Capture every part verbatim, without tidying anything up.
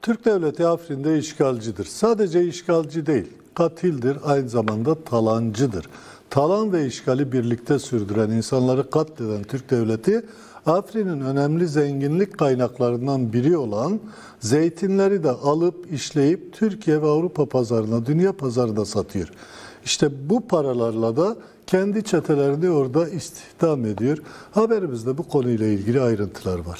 Türk devleti Afrin'de işgalcidir. Sadece işgalci değil, katildir, aynı zamanda talancıdır. Talan ve işgali birlikte sürdüren, insanları katleden Türk devleti, Afrin'in önemli zenginlik kaynaklarından biri olan zeytinleri de alıp işleyip Türkiye ve Avrupa pazarına, dünya pazarına satıyor. İşte bu paralarla da kendi çetelerini orada istihdam ediyor. Haberimizde bu konuyla ilgili ayrıntılar var.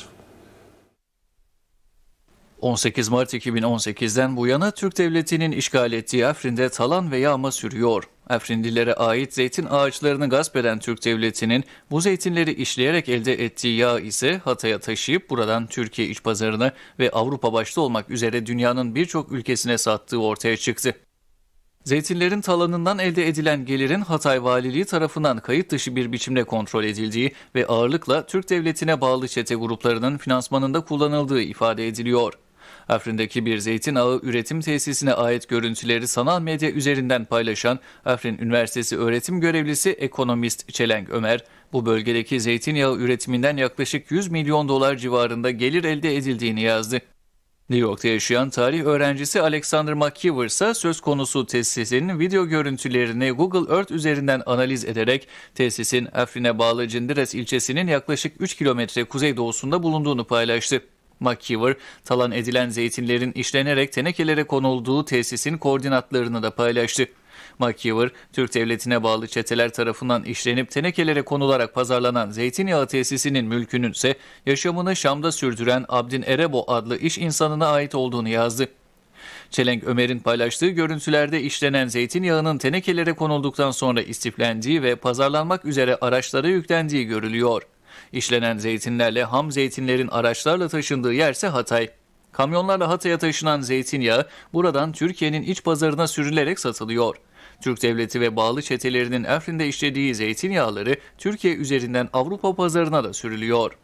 on sekiz Mart iki bin on sekizden bu yana Türk Devleti'nin işgal ettiği Afrin'de talan ve yağma sürüyor. Afrinlilere ait zeytin ağaçlarını gasp eden Türk Devleti'nin bu zeytinleri işleyerek elde ettiği yağ ise Hatay'a taşıyıp buradan Türkiye iç pazarına ve Avrupa başta olmak üzere dünyanın birçok ülkesine sattığı ortaya çıktı. Zeytinlerin talanından elde edilen gelirin Hatay Valiliği tarafından kayıt dışı bir biçimde kontrol edildiği ve ağırlıkla Türk Devleti'ne bağlı çete gruplarının finansmanında kullanıldığı ifade ediliyor. Afrin'deki bir zeytin ağı üretim tesisine ait görüntüleri sanal medya üzerinden paylaşan Afrin Üniversitesi öğretim görevlisi ekonomist Çelenk Ömer, bu bölgedeki zeytinyağı üretiminden yaklaşık yüz milyon dolar civarında gelir elde edildiğini yazdı. New York'ta yaşayan tarih öğrencisi Alexander McKeever ise söz konusu tesisin video görüntülerini Google Earth üzerinden analiz ederek tesisin Afrin'e bağlı Cindires ilçesinin yaklaşık üç kilometre kuzeydoğusunda bulunduğunu paylaştı. McKeever, talan edilen zeytinlerin işlenerek tenekelere konulduğu tesisin koordinatlarını da paylaştı. McKeever, Türk Devleti'ne bağlı çeteler tarafından işlenip tenekelere konularak pazarlanan zeytinyağı tesisinin mülkünün ise yaşamını Şam'da sürdüren Abdin Erebo adlı iş insanına ait olduğunu yazdı. Çelenk Ömer'in paylaştığı görüntülerde işlenen zeytinyağının tenekelere konulduktan sonra istiflendiği ve pazarlanmak üzere araçlara yüklendiği görülüyor. İşlenen zeytinlerle ham zeytinlerin araçlarla taşındığı yerse Hatay. Kamyonlarla Hatay'a taşınan zeytinyağı buradan Türkiye'nin iç pazarına sürülerek satılıyor. Türk Devleti ve bağlı çetelerinin Afrin'de işlediği zeytinyağları Türkiye üzerinden Avrupa pazarına da sürülüyor.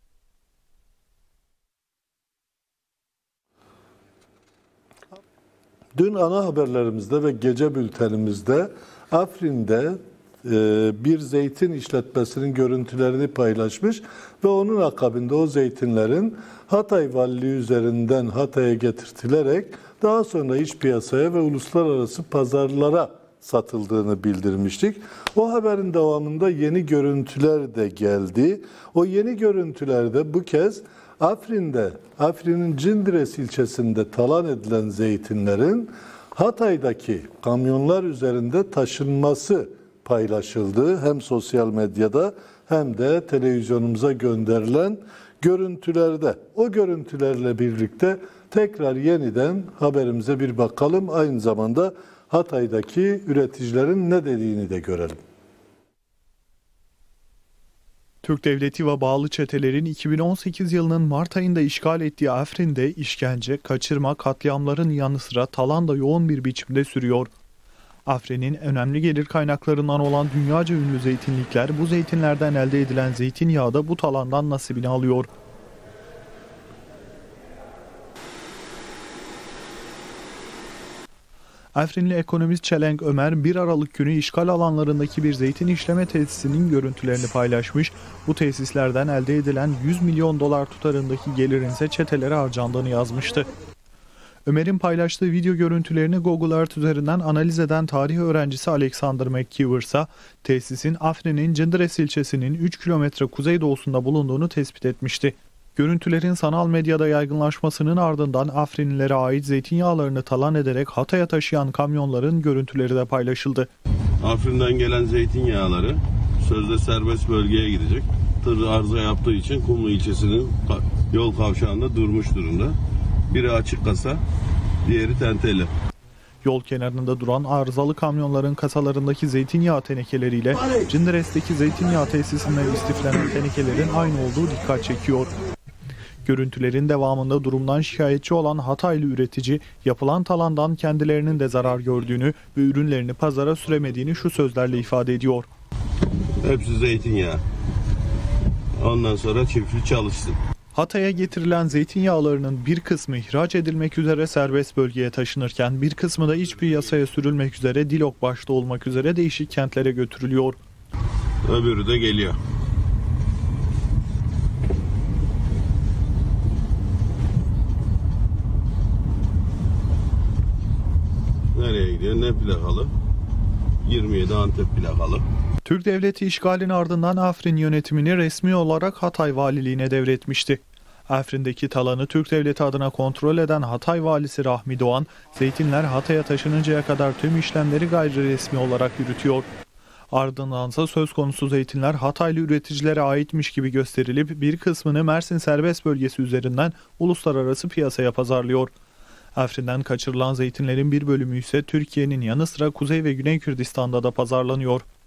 Dün ana haberlerimizde ve gece bültenimizde Afrin'de bir zeytin işletmesinin görüntülerini paylaşmış ve onun akabinde o zeytinlerin Hatay Valiliği üzerinden Hatay'a getirtilerek daha sonra iç piyasaya ve uluslararası pazarlara satıldığını bildirmiştik. O haberin devamında yeni görüntüler de geldi. O yeni görüntülerde bu kez Afrin'de, Afrin'in Cindires ilçesinde talan edilen zeytinlerin Hatay'daki kamyonlar üzerinde taşınması paylaşıldı. Hem sosyal medyada hem de televizyonumuza gönderilen görüntülerde. O görüntülerle birlikte tekrar yeniden haberimize bir bakalım. Aynı zamanda Hatay'daki üreticilerin ne dediğini de görelim. Türk Devleti ve bağlı çetelerin iki bin on sekiz yılının Mart ayında işgal ettiği Afrin'de işkence, kaçırma, katliamların yanı sıra talan da yoğun bir biçimde sürüyor. Afrin'in önemli gelir kaynaklarından olan dünyaca ünlü zeytinlikler bu zeytinlerden elde edilen zeytinyağı da bu talandan nasibini alıyor. Afrinli ekonomist Çelenk Ömer bir Aralık günü işgal alanlarındaki bir zeytin işleme tesisinin görüntülerini paylaşmış, bu tesislerden elde edilen yüz milyon dolar tutarındaki gelirin ise çetelere harcandığını yazmıştı. Ömer'in paylaştığı video görüntülerini Google Earth üzerinden analiz eden tarih öğrencisi Alexander McKeever ise tesisin Afrin'in Cindires ilçesinin üç kilometre kuzeydoğusunda bulunduğunu tespit etmişti. Görüntülerin sanal medyada yaygınlaşmasının ardından Afrinlilere ait zeytinyağlarını talan ederek Hatay'a taşıyan kamyonların görüntüleri de paylaşıldı. Afrin'den gelen zeytinyağları sözde serbest bölgeye gidecek. Tır arıza yaptığı için Kumlu ilçesinin yol kavşağında durmuş durumda. Biri açık kasa, diğeri tenteli. Yol kenarında duran arızalı kamyonların kasalarındaki zeytinyağı tenekeleriyle Cindires'teki zeytinyağı tesisinden istiflenen tenekelerin aynı olduğu dikkat çekiyor. Görüntülerin devamında durumdan şikayetçi olan Hataylı üretici, yapılan talandan kendilerinin de zarar gördüğünü ve ürünlerini pazara süremediğini şu sözlerle ifade ediyor. Hepsi zeytinyağı. Ondan sonra çiftlik çalışsın. Hatay'a getirilen zeytinyağlarının bir kısmı ihraç edilmek üzere serbest bölgeye taşınırken bir kısmı da iç piyasaya sürülmek üzere Dilok başta olmak üzere değişik kentlere götürülüyor. Öbürü de geliyor. gidiyor. Ne plakalı? yirmi yedi Antep plakalı. Türk Devleti işgalin ardından Afrin yönetimini resmi olarak Hatay Valiliğine devretmişti. Afrin'deki talanı Türk Devleti adına kontrol eden Hatay Valisi Rahmi Doğan, zeytinler Hatay'a taşınıncaya kadar tüm işlemleri gayri resmi olarak yürütüyor. Ardındansa söz konusu zeytinler Hataylı üreticilere aitmiş gibi gösterilip bir kısmını Mersin serbest bölgesi üzerinden uluslararası piyasaya pazarlıyor. Afrin'den kaçırılan zeytinlerin bir bölümü ise Türkiye'nin yanı sıra Kuzey ve Güney Kürdistan'da da pazarlanıyor.